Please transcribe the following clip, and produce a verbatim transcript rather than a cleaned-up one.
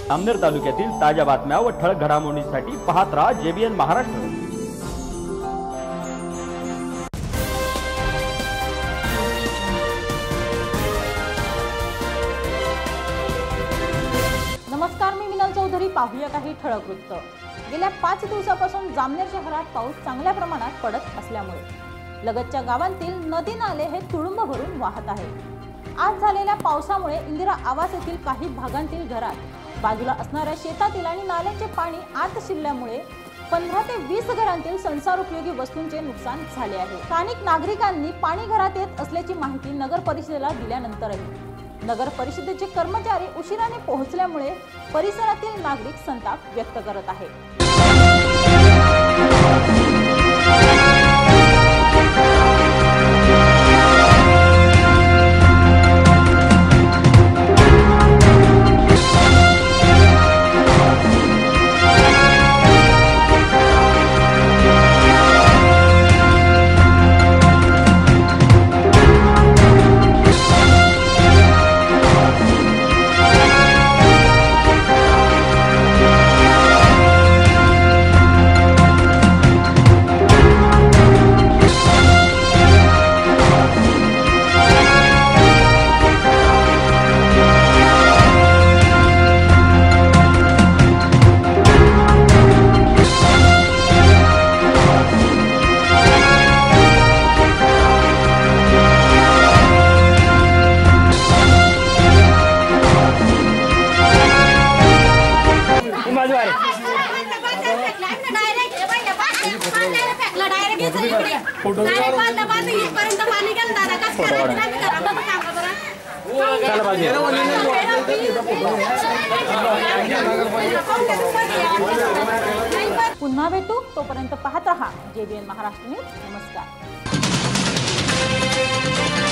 जामनेर तालुक्यातील ताज्या बातम्या व ठळक घडामोडींसाठी पाहत राहा जेबीएन महाराष्ट्र। नमस्कार, मी मिनल चौधरी। पाहूया काही ठळक वृत्त। गेल्या पाच दिवसापासून जामनेर शहरात पाऊस चांगल्या प्रमाणात पडत असल्यामुळे लगतच्या गावांतील नदी नाले हे तुडुंब भरून वाहत आहेत। आज झालेल्या पावसामुळे इंदिरा आवास येथील काही भागांतील घरात, बाजूला असणाऱ्या शेतातील आणि नाल्यांचे पाणी आत शिरल्यामुळे पंधरा ते वीस घरांतील संसार उपयोगी वस्तूंचे नुकसान झाले आहे। स्थानिक नागरिकांनी पाणी घरात येत असल्याची माहिती नगर परिषदेला दिल्यानंतरही नगर परिषदेचे कर्मचारी उशिराने पोहोचल्यामुळे परिसरातील नागरिक संताप व्यक्त करत आहेत। पुन्हा भेटू, तोपर्यंत पाहत रहा जेबीएन महाराष्ट्र न्यूज। नमस्कार।